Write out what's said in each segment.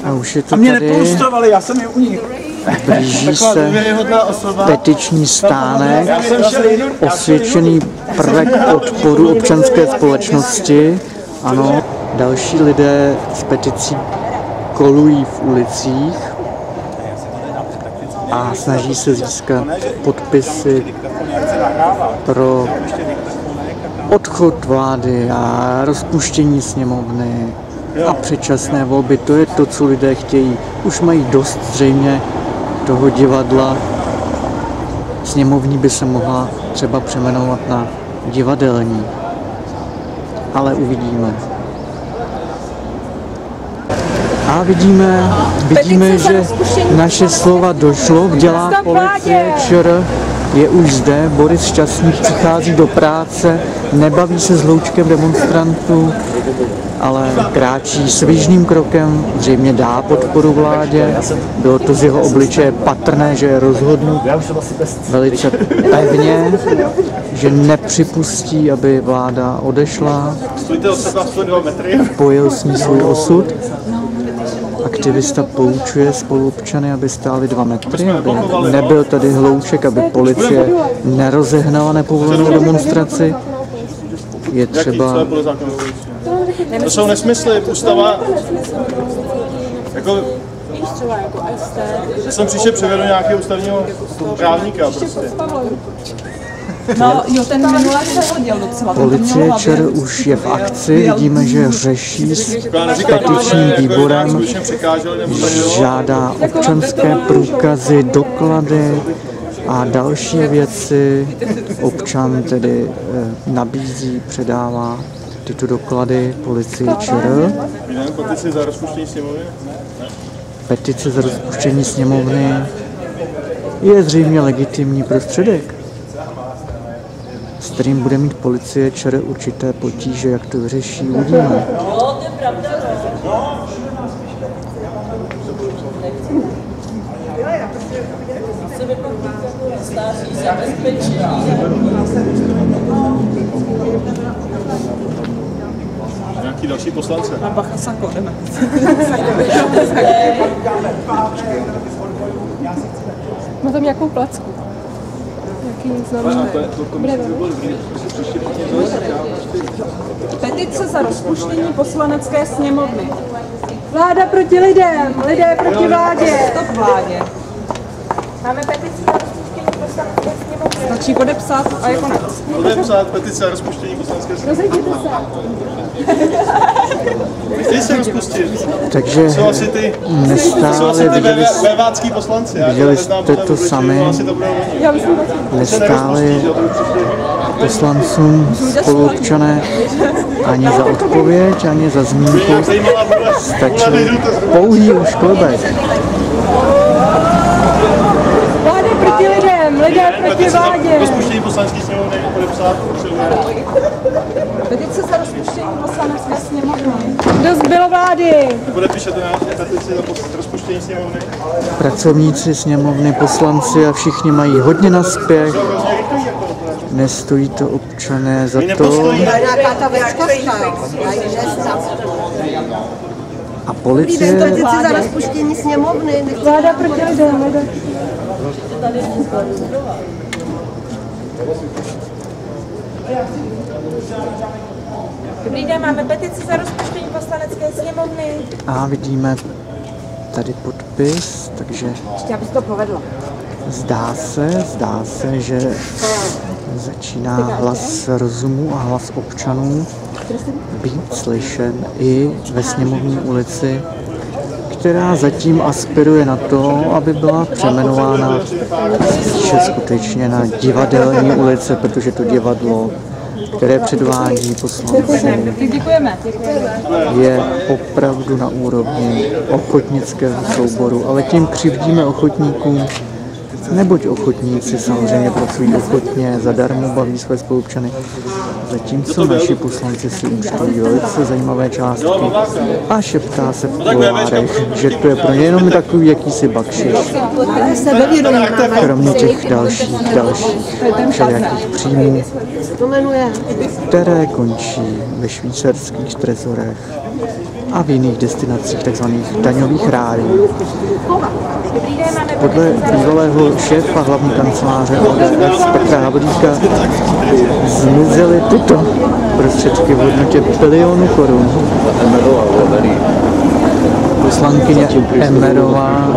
A už je to A mě tady, nepolustrovali, já jsem je u nich. blíží se petiční stánek, osvědčený prvek odporu občanské společnosti. Ano, další lidé s peticí kolují v ulicích a snaží se získat podpisy pro odchod vlády a rozpuštění sněmovny a předčasné volby. To je to, co lidé chtějí. Už mají dost zřejmě toho divadla. Sněmovní by se mohla třeba přejmenovat na divadelní. Ale uvidíme. A vidíme, že naše slova došlo. Dělá policie ČR, je už zde. Boris Šťastný přichází do práce, nebaví se s hloučkem demonstrantů, ale kráčí svižným krokem, zřejmě dá podporu vládě. Bylo to z jeho obličeje patrné, že je rozhodnut velice pevně, že nepřipustí, aby vláda odešla. Pojil s ní svůj osud. Aktivista poučuje spoluobčany, aby stáli 2 metry, aby nebyl tady hlouček, aby policie nerozehnala nepovolenou demonstraci. Je třeba... To jsou nesmysly, ústava... Jako... Já jsem příště přivedl nějakého ústavního právníka prostě. No, jo, ten minulé se hodil docela. Policie ČR už je v akci, vidíme, že řeší s petičním výborem, žádá občanské průkazy, doklady a další věci. Občan tedy nabízí, předává tyto doklady policii ČR. Petice za rozpuštění sněmovny? Petice za rozpuštění sněmovny je zřejmě legitimní prostředek, s kterým bude mít policie ČR určité potíže, jak to vyřeší, uvidíme. Nějaký další poslance? A bacha sako, jdeme. Má tam nějakou placku. Jaký znamená? Petice za rozpuštění poslanecké sněmovny. Vláda proti lidem, lidé proti vládě. Stop vládě. Máme petici za rozpuštění poslanecké sněmovny. Stačí podepsat a je konec. Podepsat petice za rozpuštění poslanecké sněmovny. Rozejděte se. Chtějí se rozpustit. Takže nestále vévácký poslanci. Viděli jste to sami, nestáli poslancům spoluobčané ani za odpověď, ani za zmínku. Stačí pouhý úšklebek. Vláda proti lidem, lidé proti vládě. Rozpuštění poslanecké sněmovny podepsat. Petice za rozpuštění poslanecké sněmovny. Dost bylo vlády. Podepíšete na petici za rozpuštění sněmovny? Pracovníci sněmovny, poslanci a všichni mají hodně naspěch. Nestojí to občané za to. A policie... Petici za rozpuštění sněmovny. Vláda proti lidem, lidé. Dobrý den, máme petici za rozpuštění poslanecké sněmovny. A vidíme tady podpis, takže Aby se to povedlo. zdá se, že začíná hlas rozumu a hlas občanů být slyšen i ve sněmovní ulici, která zatím aspiruje na to, aby byla přejmenována spíše skutečně na divadelní ulice, protože to divadlo, které předvádí poslanci, je opravdu na úrovni ochotnického souboru, ale tím křivdíme ochotníkům, neboť ochotníci samozřejmě pracují ochotně, zadarmo baví své spoluobčany, zatímco naši poslanci si účtují velice zajímavé částky a šeptá se v kuloárech, že to je pro ně jenom takový jakýsi bakšiš, kromě těch dalších všelijakých příjmů, které končí ve švýcarských trezorech. a v jiných destinacích tzv. Daňových rájů. Podle bývalého šéfa hlavní kanceláře ODS Petra Havlíka zmizely tyto prostředky v hodnotě bilionu korun. Poslankyně Emmerová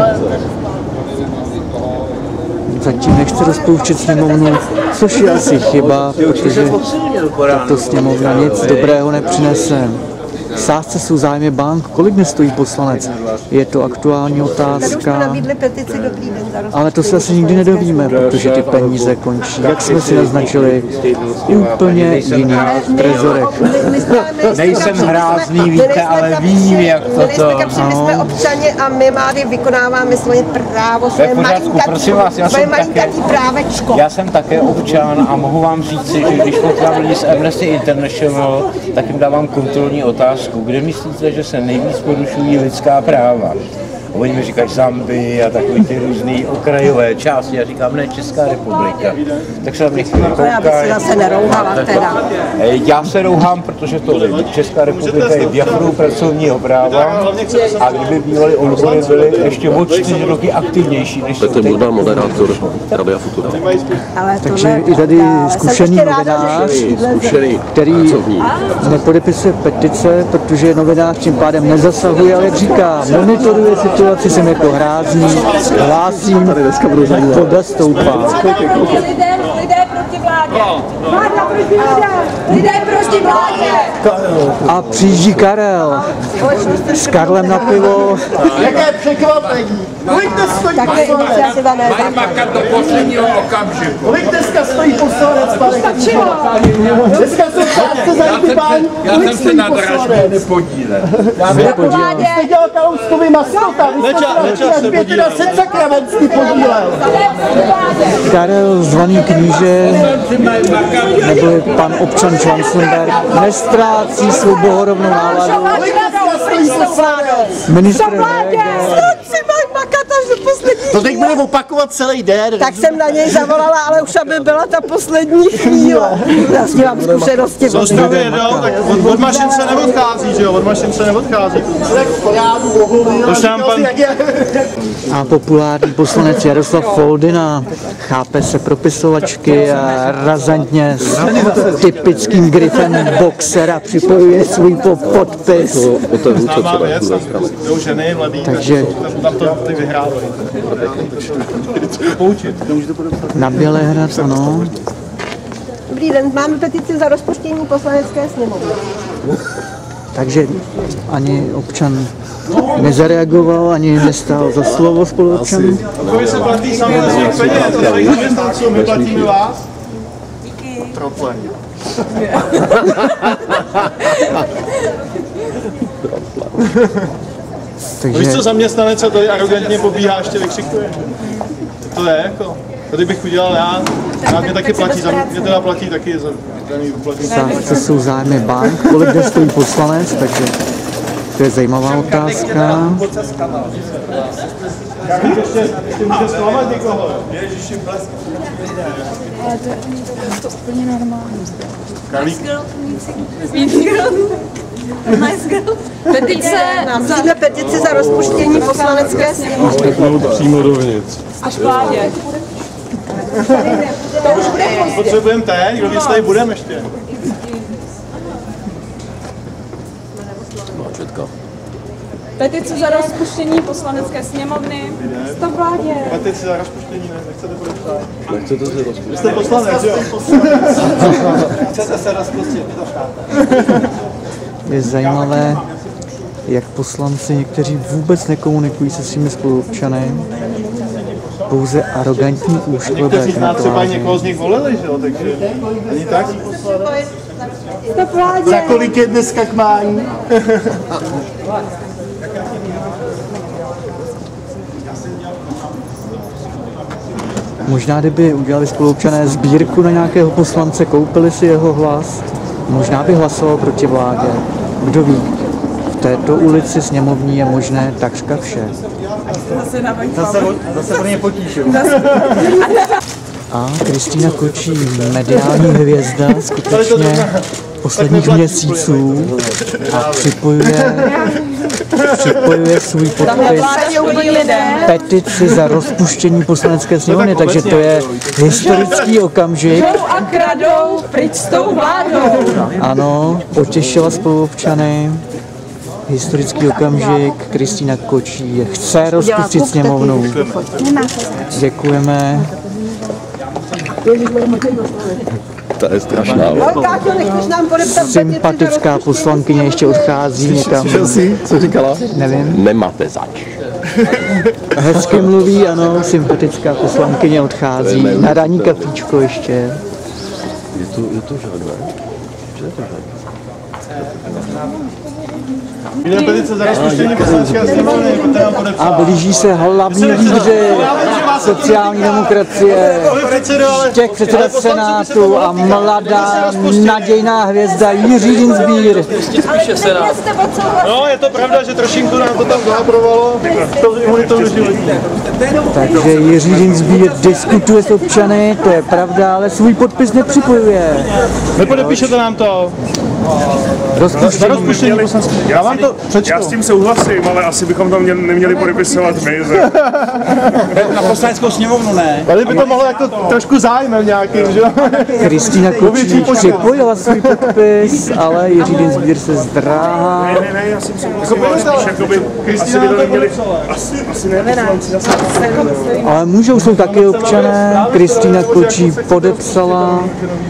zatím nechce rozpouštět sněmovnu, což je asi chyba, protože tato sněmovna nic dobrého nepřinese. V sázce jsou zájmy bank, kolik nestojí poslanec? Je to aktuální otázka, ale to se asi nikdy nedovíme, protože ty peníze končí, jak jsme si naznačili, úplně jiných trezorech. Nejsem hrázný, víte, ale vím, jak to. My jsme občani a my máli vykonáváme svoje právo, svoje malinkatý právečko. Já jsem také občan a mohu vám říct, že když potkám lidi z Amnesty International, tak jim dávám kontrolní otázku. Kde myslíte, že se nejvíc porušují lidská práva? A oni mi říkají Zambii a takový ty různý okrajové části. Já říkám, ne, Česká republika. Tak se tam nechci koukají. Já bych se zase nerouhala teda. Já se rouhám, protože to lidi. Česká republika je v jachru pracovního práva a kdyby bývaly odbory byly ještě o 4 roky aktivnější než tak to je možná moderátor Radia Futura. Takže i tady zkušený novinář, který nepodepisuje petice, protože je novinář, tím pádem nezasahuje, ale jak říká, monitoruje situaci, jsem jako hrázný, hlásím, voda stoupá. Lidé proti vládě. Vláda proti lidem. Lidé proti vládě. A přijíždí Karel s Karlem na pivo. Jaké překvapení. Kolik dnes stojí poslanec? Mají makat do posledního okamžiku. Kolik dneska stojí poslanec, pane? Dneska jsou částce za ty páň. Já jsem se na dražbě nepodílel. Jste dělal Kalouskovi maskota. Vy teda se Sakravensky podílel. Karel zvaný kníže, nebo pan občan Schwarzenberg, nestrácí svou bohorovnou náladu. Ministr to teď budeme opakovat celý den. Tak jsem na něj zavolala, ale už aby byla ta poslední chvíle. Já s ním mám zkušenosti. Co jste věděl, tak od mašin se neodchází, že jo? Od mašin se neodchází. A populární poslanec Jaroslav Foldyna chápe se propisovačky a razantně s typickým grifem boxera připojuje svůj podpis. Takže na Bělehrad, ano. Dobrý den, máme petici za rozpuštění poslanecké sněmovny. Takže ani občan nezareagoval, ani nestál za slovo spoluobčanů. Vy se platí sami na svých peněz, na svých zaměstnanců, my platíme vás. Díky. Trople. Takže... Víš co, zaměstnanec a tady arrogantně pobíhá, ještě vykřikuje. To je jako, to kdybych udělal já mě taky platí, mě teda platí taky za daný uplatní. Co jsou zájmy bank, kolik kde stojí poslanec, takže to je zajímavá otázka. Ještě může zklamat někoho. Ale to je úplně normální. Karlík. Petice za rozpuštění poslanecké sněmovny. Přímo dovnitř. Až vládě. To už bude potřebujeme teď, kdo víc tady budeme ještě. Petice za rozpuštění poslanecké sněmovny. Stop vládě. Petice za rozpuštění, nechcete podepsat? Nechcete se rozpustit. Jste poslanec, jo? Chcete se rozpustit, to chápe. Je zajímavé, jak poslanci někteří vůbec nekomunikují se svými spoluobčany, pouze arrogantní úšklebek. Někteří z nás třeba někoho z nich volili, že jo, takže ani tak. Za kolik je dneska k mání? Možná, kdyby udělali spoluobčané sbírku na nějakého poslance, koupili si jeho hlas, možná by hlasoval proti vládě. Kdo ví, v této ulici sněmovní je možné takřka vše. Zase pro ně potížu. A Kristýna Kočí, mediální hvězda, skutečně posledních měsíců a připojuje svůj podpis petici za rozpuštění poslanecké sněmovny, takže to je historický okamžik. A kradou, pryč s tou vládou. Ano, potěšila spoluobčany. Historický okamžik, Kristýna Kočí chce rozpustit sněmovnu. Děkujeme. To je strašná. Sympatická poslankyně ještě odchází někam. Co říkala? Nevím. Nemáte zač. Hezky mluví, ano, sympatická poslankyně odchází. Na ranní kafíčko ještě. Je to žádné. Že je to žádné? Jde petice za rozpuštění poslanecké sněmovny, a blíží se hlavní lídři sociální demokracie, těch předseda Senátu a mladá nadějná hvězda Jiří Dienstbier. No, je to pravda, že trošinku nám to tam zahaprovalo, to imunitou do životí. Takže Jiří Dienstbier diskutuje s občany, to je pravda, ale svůj podpis nepřipojuje. Nepodepíšete nám to? Rozpuštění Já vám to přečtu. Já s tím souhlasím, ale asi bychom to neměli podepisovat my. Na poslaneckou sněmovnu ne. Tady by to mohlo jako trošku zájmem nějakým, že? Kristýna Kočí připojila svůj podpis, ale Jiří Dienstbier se zdráhá. Ne, já jsem souhlasil, ale spíš jakoby, asi by to neměli, asi ne poslanci zase. Ale můžou, jsou taky občané. Kristýna Kočí podepsala.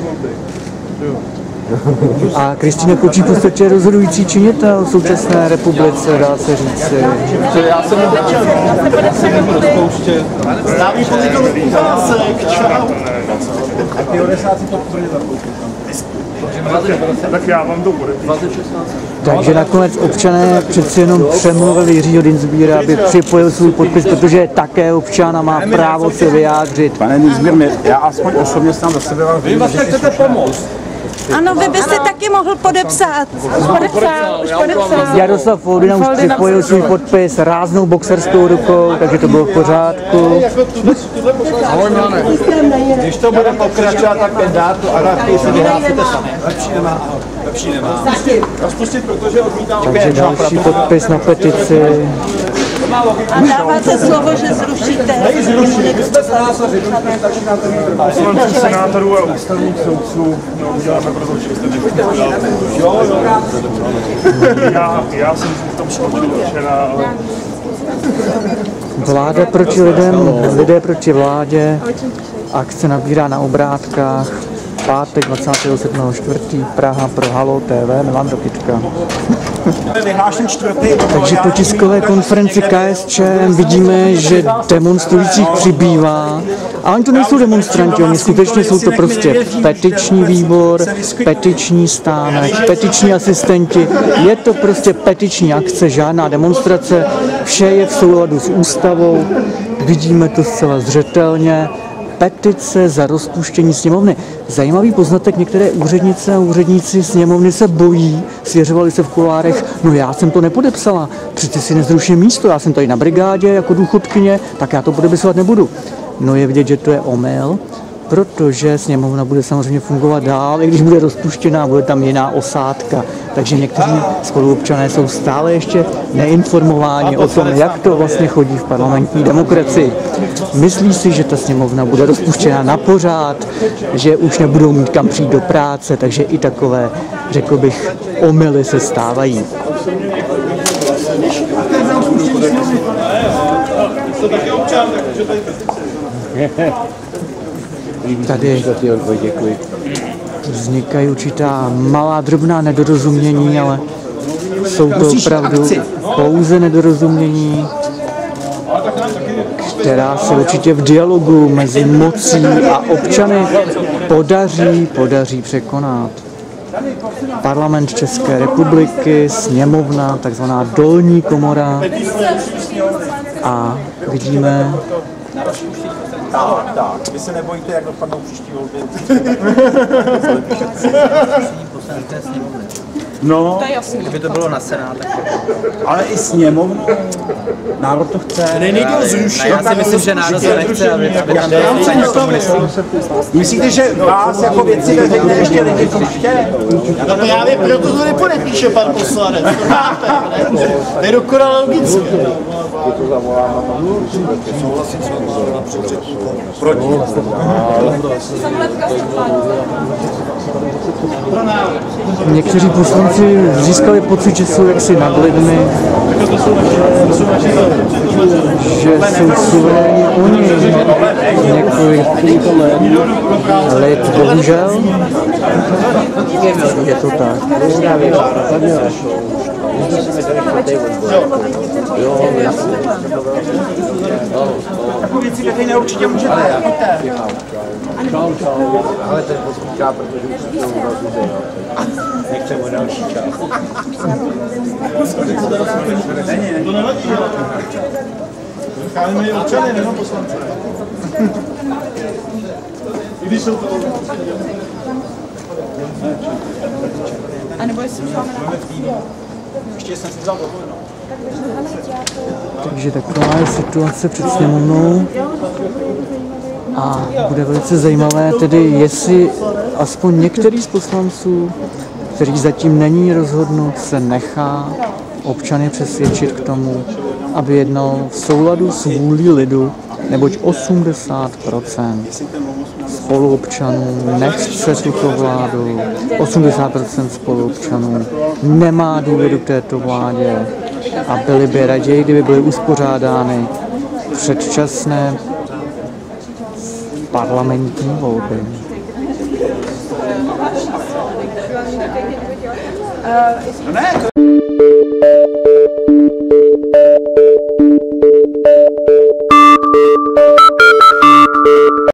A Kristýna Kočí v podstatě rozhodující činitel v současné republice, dá se říct. Já jsem rozpouštět. Známý politologní zásek, čau. A ty odesáci to úplně zapouštět. Tak já vám to podepíšu. Takže nakonec občané přeci jenom přemluvili Jiřího Dienstbiera, aby připojil svůj podpis, protože je také občan a má právo se vyjádřit. Pane Dienstbier, já aspoň osobně sám za sebe vám vím, že chcete pomoct. Ano, vy byste taky mohl podepsat. Už podepsal. Jaroslav Foldyna už připojil svůj podpis ráznou boxerskou rukou, takže to bylo v pořádku. Ahoj, Mlane. Když to bude pokračovat, tak ten dát a rád se vyhlásíte sami. Lepší nemá. Rozpustit, protože odmítám. Takže další podpis na petici. A dáváte slovo, že zrušíte. Poslanců, senátorů a ústavních soudců uděláme proto, že jste nepovedal. Já jsem v tom skončil včera, ale... Vláda proti lidem, lidé proti vládě. Akce nabírá na obrátkách. Pátek 27.4. Praha pro Halo TV, Milan Rokytka. Takže po tiskové konferenci KSČM vidíme, že demonstrujících přibývá. A oni to nejsou demonstranti, oni skutečně jsou to prostě petiční výbor, petiční stánek, petiční asistenti. Je to prostě petiční akce, žádná demonstrace, vše je v souladu s ústavou, vidíme to zcela zřetelně. Petice za rozpuštění sněmovny. Zajímavý poznatek, některé úřednice a úředníci sněmovny se bojí, svěřovali se v kulárech, no já jsem to nepodepsala, přeci si nezruším místo, já jsem tady na brigádě jako důchodkyně, tak já to podepisovat nebudu. No je vidět, že to je omyl, protože sněmovna bude samozřejmě fungovat dál, i když bude rozpuštěná, bude tam jiná osádka. Takže někteří spoluobčané jsou stále ještě neinformováni o tom, jak to vlastně chodí v parlamentní demokracii. Myslí si, že ta sněmovna bude rozpuštěná na pořád, že už nebudou mít kam přijít do práce, takže i takové, řekl bych, omyly se stávají. Tady vznikají určitá malá drobná nedorozumění, ale jsou to opravdu pouze nedorozumění, která se určitě v dialogu mezi mocí a občany podaří překonat. Parlament České republiky, sněmovna, takzvaná dolní komora, a vidíme... Tak, vy se nebojíte, jak dopadnou příští volby? No, kdyby to bylo na Senát, tak... ale i sněmovnu. Národ to chce. Nejde o zrušení. Já si myslím, že národ to nechce, aby tam byli komunisti. Myslíte, že vás jako věci veřejné ještě lidi chtějí? No právě proto to nepodepíše pan poslanec. To je dokonale logické. Proti. Někteří poslanci získali pocit, že jsou jaksi nad lidmi, že jsou suverénní oni, několik let, bohužel. Je to tak. Takovou věci veřejné určitě můžete. Ale ten pospíchá, protože už to rozumí. Nechce mu další čas. To nevadí, ale chráníme i občany, nejenom poslance. I když jsou to... A nebo jestli už máme na Ještě jsem si vzal dovolenou. Takže taková je situace před sněmovnou. A bude velice zajímavé tedy, jestli aspoň některý z poslanců, který zatím není rozhodnut, se nechá občany přesvědčit k tomu, aby jednal v souladu s vůlí lidu, neboť 80% spoluobčanů nechce tuto vládu, 80% spoluobčanů nemá důvěru k této vládě a byli by raději, kdyby byly uspořádány předčasné parlamentní volby. No ne,